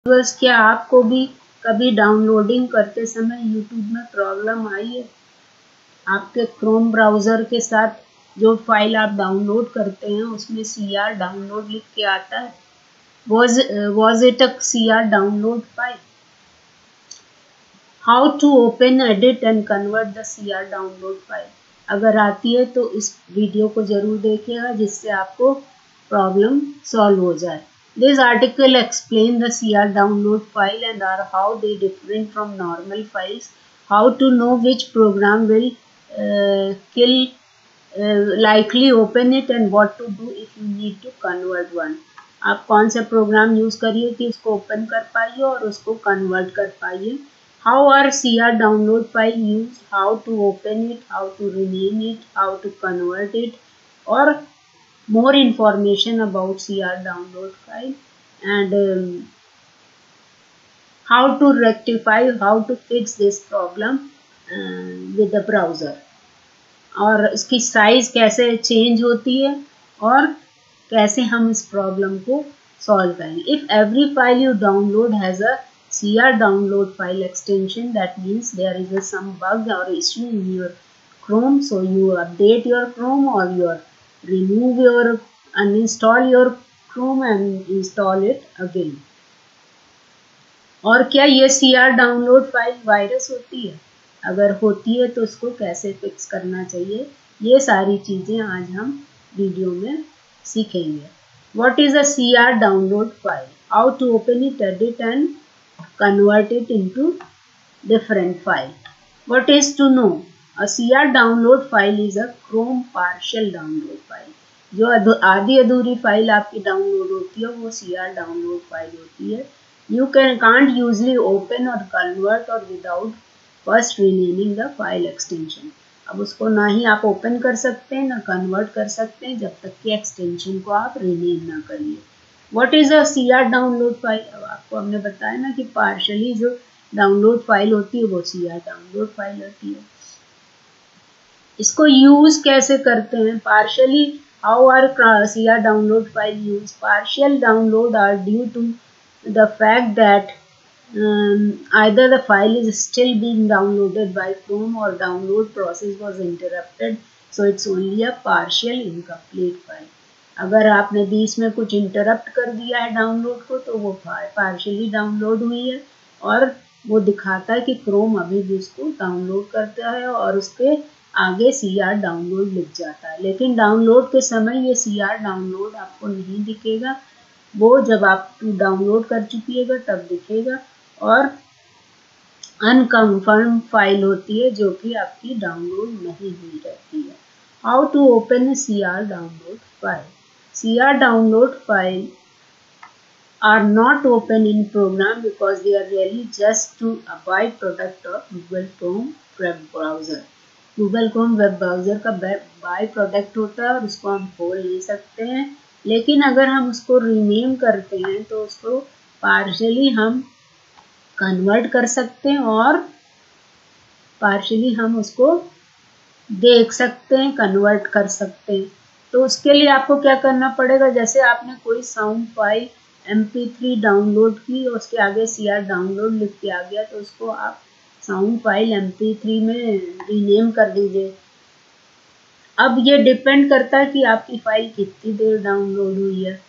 बस क्या आपको भी कभी डाउनलोडिंग करते समय यूट्यूब में प्रॉब्लम आई है? आपके क्रोम ब्राउज़र के साथ जो फाइल आप डाउनलोड करते हैं उसमें CR डाउनलोड लिख के आता है। Was it a CR download file? How to open, edit and convert the CR download file? अगर आती है तो इस वीडियो को जरूर देखिएगा जिससे आपको प्रॉब्लम सॉल्व हो जाए। This article explains the CR download file and are how they different from normal files, how to know which program will likely open it and what to do if you need to convert one. आप कौन सा program use करिए कि उसको open कर पाइए और उसको कन्वर्ट कर पाइए। How are CR download file used? How to open it? How to rename it? How to convert it? Or more information about CR download file and how to rectify, how to fix this problem with the browser, और इसकी size कैसे change होती है और कैसे हम इस problem को सॉल्व करेंगे। If every file you download has a CR download file extension, that means there is some bug or issue in your Chrome, so you update your Chrome or you remove your uninstall your Chrome and install it again. और क्या ये CR download file virus होती है? अगर होती है तो उसको कैसे फिक्स करना चाहिए, ये सारी चीज़ें आज हम वीडियो में सीखेंगे। What is a CR download file? How to open it, edit and convert it into different file. What is to know? A CR download file is a Chrome partial download file. जो आधी अधूरी file आपकी download होती है वो CR download file होती है। You can't usually open or convert or without first renaming the file extension. अब उसको ना ही आप ओपन कर सकते हैं ना कन्वर्ट कर सकते हैं जब तक कि एक्सटेंशन को आप रीनेम ना करिए। What is a CR download file? अब आपको हमने बताया ना कि पार्शली जो डाउनलोड फाइल होती है वो CR डाउनलोड फाइल होती है। इसको यूज कैसे करते हैं? Partially how are CR download file use? Partial download are due to the fact that either the file is still being downloaded by Chrome or download process was interrupted, so it's only a partial incomplete file. अगर आपने बीच में कुछ interrupt कर दिया है download को तो वो पार्शियली डाउनलोड हुई है और वो दिखाता है कि क्रोम अभी भी उसको डाउनलोड करता है और उसके आगे CR डाउनलोड लिख जाता है, लेकिन डाउनलोड के समय ये CR डाउनलोड आपको नहीं दिखेगा, वो जब आप डाउनलोड कर चुकिएगा तब दिखेगा और अनकन्फर्म फाइल होती है जो कि आपकी डाउनलोड नहीं हुई रहती है। How to open CR download file? CR download file are not open in program because they are really just to a byproduct of Google Chrome web browser. Google Chrome web browser का by product होता है और उसको हम खोल नहीं सकते हैं, लेकिन अगर हम उसको रीनेम करते हैं तो उसको पार्शियली हम कन्वर्ट कर सकते हैं और पार्शियली हम उसको देख सकते हैं, कन्वर्ट कर सकते हैं। तो उसके लिए आपको क्या करना पड़ेगा? जैसे आपने कोई साउंड फाइल MP3 डाउनलोड की और उसके आगे CR डाउनलोड लिख के आ गया तो उसको आप साउंड फाइल MP3 में रीनेम कर दीजिए। अब ये डिपेंड करता है कि आपकी फाइल कितनी देर डाउनलोड हुई है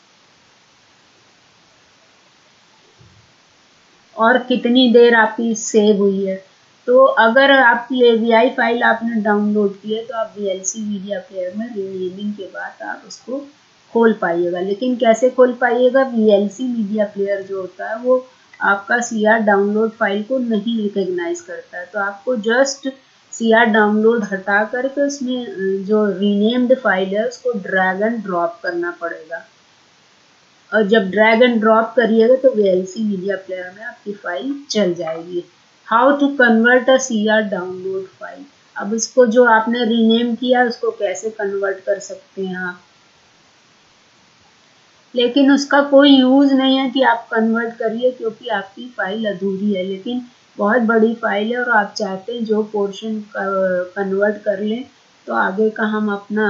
और कितनी देर आपकी सेव हुई है। तो अगर आपकी AVI फाइल आपने डाउनलोड की है तो आप VLC मीडिया प्लेयर में रीनेमिंग के बाद आप उसको खोल पाइएगा, लेकिन कैसे खोल पाइएगा? VLC मीडिया प्लेयर जो होता है वो आपका CR डाउनलोड फाइल को नहीं रिकॉग्नाइज करता है, तो आपको जस्ट CR डाउनलोड हटा करके उसमें जो रीनेम्ड फाइल है उसको ड्रैग एंड ड्रॉप करना पड़ेगा और जब ड्रैग एंड ड्रॉप करिएगा तो VLC मीडिया प्लेयर में आपकी फाइल चल जाएगी। How to convert a CR download file? अब इसको जो आपने रीनेम किया उसको कैसे कन्वर्ट कर सकते हैं आप, लेकिन उसका कोई यूज नहीं है कि आप कन्वर्ट करिए क्योंकि आपकी फाइल अधूरी है, लेकिन बहुत बड़ी फाइल है और आप चाहते हैं जो पोर्शन कन्वर्ट कर लें तो आगे का हम अपना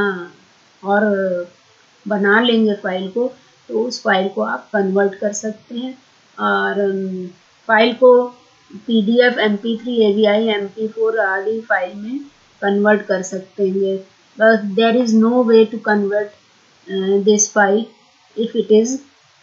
और बना लेंगे फाइल को, तो उस फाइल को आप कन्वर्ट कर सकते हैं। और फाइल को PDF, MP3, AVI, MP4 आदि फाइल में कन्वर्ट कर सकते हैं, but there is no way to convert this file if it is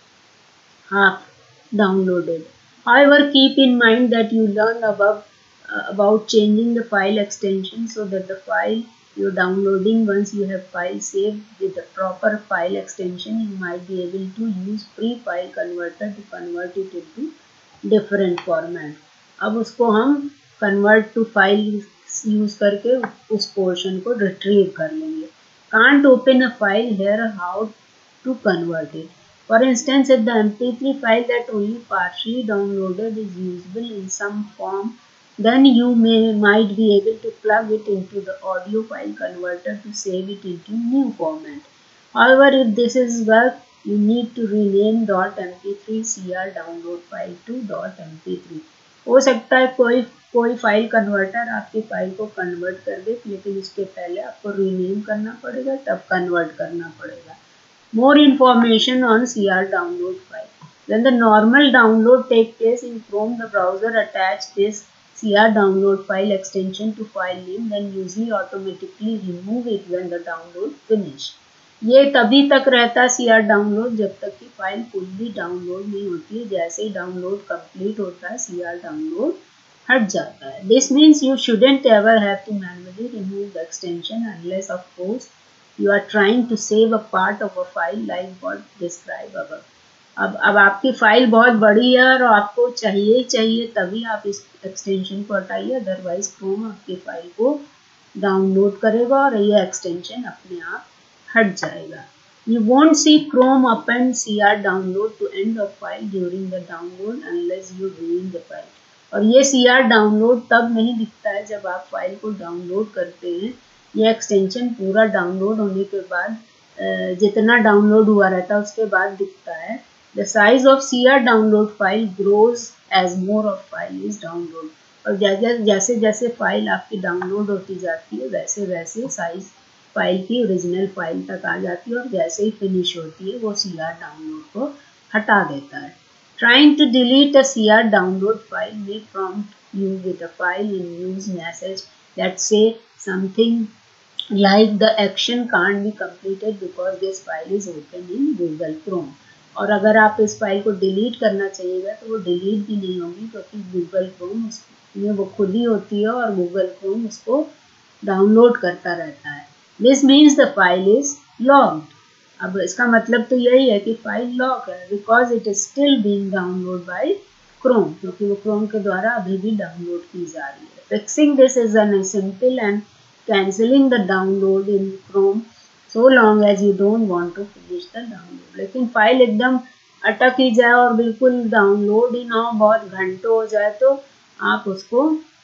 half downloaded. However, keep in mind that you learned above about changing the file extension so that the file you're downloading, once you have file saved with the proper file extension, you might be able to use free file converter to convert it into different format. अब उसको हम convert to file use करके उस portion को retrieve कर लेंगे. Can't open a file here, how to convert it. For instance, if the MP3 file that only partially downloaded is usable in some form, then you might be able to plug it into the audio file converter to save it into new format. However, if this is work, you need to rename .mp3 cr download file to .mp3. हो सकता है कोई file converter आपकी file को convert कर दे, लेकिन इसके पहले आपको रीनेम करना पड़ेगा, तब कन्वर्ट करना पड़ेगा. More information on CR download file. When the normal download takes place in Chrome, the browser attaches this CR download file extension to file name, then usually automatically remove it when the download finish. ये तभी तक रहता है CR download जब तक कि file fully download नहीं होती है. जैसे ही डाउनलोड कंप्लीट होता है, CR download हट जाता है. This means you shouldn't ever have to manually remove the extension unless, of course, you are trying to save a part of a file like what described above. अब आपकी file बहुत बड़ी है और आपको चाहिए तभी आप इस एक्सटेंशन को हटाइए, अदरवाइज क्रोम आपकी फाइल को डाउनलोड करेगा और ये एक्सटेंशन अपने आप हट जाएगा. You won't see Chrome append CR download to end of file during the download unless you ruin the file. और ये CR download तब नहीं दिखता है जब आप फाइल को डाउनलोड करते हैं. ये एक्सटेंशन पूरा डाउनलोड होने के बाद जितना डाउनलोड हुआ रहता है उसके बाद दिखता है. The size of CR download file grows as more of file is download. और जैसे जैसे फाइल आपकी डाउनलोड होती जाती है वैसे वैसे साइज फाइल की ओरिजिनल फाइल तक आ जाती है और जैसे ही फिनिश होती है वो CR डाउनलोड को हटा देता है. Trying to delete a CR download file may prompt you with a file in use message that say something like the action can't be completed because this file is open in Google Chrome. और अगर आप इस file को delete करना चाहिएगा तो वो delete भी नहीं होगी क्योंकि गूगल क्रोम में वो खुली होती है और गूगल क्रोम उसको डाउनलोड करता रहता है. This means the file is locked. अब इसका मतलब तो यही है कि फाइल लॉक है because it is still being download by Chrome, क्योंकि वो क्रोम के द्वारा अभी भी डाउनलोड की जा रही है. Fixing this is an simple and cancelling the download in Chrome so long as you don't want to finish the download. लेकिन फाइल एकदम अटक ही जाए और बिल्कुल डाउनलोड ही ना हो, बहुत घंटों हो जाए, तो आप उसको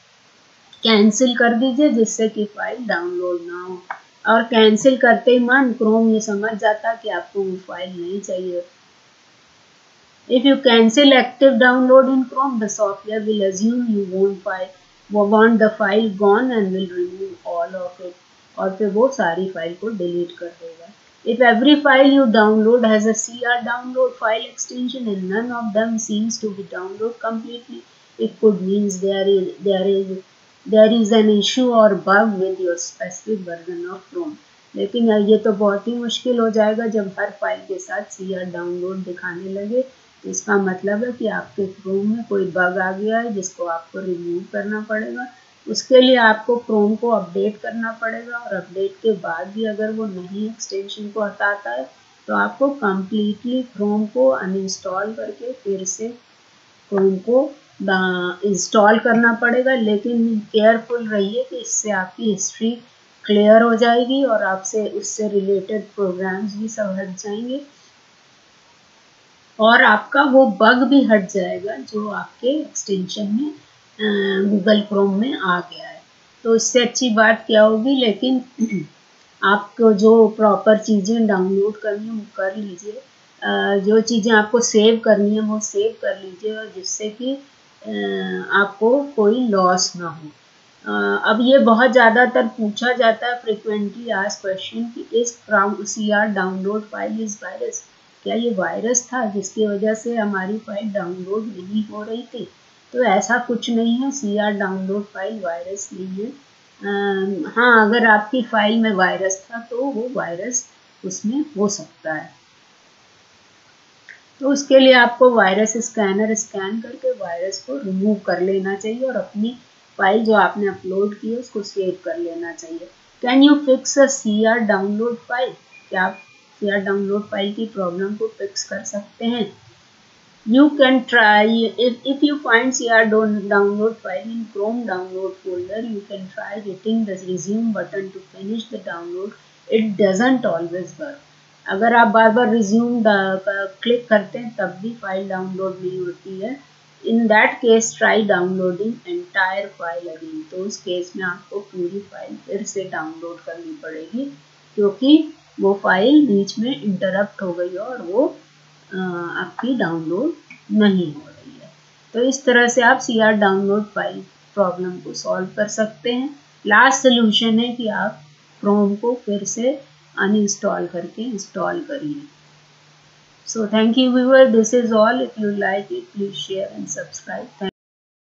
कैंसिल कर दीजिए जिससे कि फाइल डाउनलोड ना हो. और कैंसिल करते ही मन क्रोम ये समझ जाता कि आपको वो फाइल नहीं चाहिए. If you cancel active download in Chrome, the software will assume you want the file gone and will remove all of it. और फिर वो सारी फाइल को डिलीट कर देगा. If every file you download has a CR download file extension and none of them seems to be downloaded completely, it could mean there is an issue or bug with your specific version of Chrome. लेकिन ये तो बहुत ही मुश्किल हो जाएगा जब हर file के साथ CR डाउनलोड दिखाने लगे. इसका मतलब है कि आपके क्रोम में कोई बग आ गया है जिसको आपको रिमूव करना पड़ेगा. उसके लिए आपको क्रोम को अपडेट करना पड़ेगा और अपडेट के बाद भी अगर वो नहीं एक्सटेंशन को हटाता है तो आपको कम्प्लीटली क्रोम को अनइंस्टॉल करके फिर से क्रोम को इंस्टॉल करना पड़ेगा. लेकिन केयरफुल रहिए कि इससे आपकी हिस्ट्री क्लियर हो जाएगी और आपसे उससे रिलेटेड प्रोग्राम्स भी सब हट जाएंगे और आपका वो बग भी हट जाएगा जो आपके एक्सटेंशन में गूगल क्रोम में आ गया है. तो इससे अच्छी बात क्या होगी, लेकिन आपको जो प्रॉपर चीज़ें डाउनलोड करनी है वो कर लीजिए. जो चीज़ें आपको सेव करनी है वो सेव कर लीजिए और जिससे कि आपको कोई लॉस ना हो. अब ये बहुत ज़्यादातर पूछा जाता है फ्रिक्वेंटली आस्क्ड क्वेश्चन कि इस CR download file is virus. क्या ये वायरस था जिसकी वजह से हमारी फाइल डाउनलोड नहीं हो रही थी? तो ऐसा कुछ नहीं है, CR डाउनलोड फाइल वायरस नहीं है। हाँ, अगर आपकी फाइल में वायरस था तो वो वायरस उसमें हो सकता है। तो उसके लिए आपको वायरस स्कैनर स्कैन करके वायरस को रिमूव कर लेना चाहिए और अपनी फाइल जो आपने अपलोड की है उसको सेव कर लेना चाहिए। Can you fix a CR download file? क्या आप CR डाउनलोड फाइल की प्रॉब्लम को फिक्स कर सकते हैं? You can try, if you find CR download file in Chrome download folder, you can try hitting the resume button to finish the download. It doesn't always work. अगर आप बार बार resume click करते हैं तब भी file download नहीं होती है। In that case try downloading entire file again. तो उस केस में आपको पूरी फाइल फिर से डाउनलोड करनी पड़ेगी, क्योंकि वो फाइल बीच में इंटरप्ट हो गई और वो आपकी डाउनलोड नहीं हो रही है। तो इस तरह से आप CR डाउनलोड फाइल प्रॉब्लम को सॉल्व कर सकते हैं। लास्ट सोल्यूशन है कि आप क्रोम को फिर से अनइंस्टॉल करके इंस्टॉल करिए। So thank you viewer, this is all. If you like it, please share and subscribe.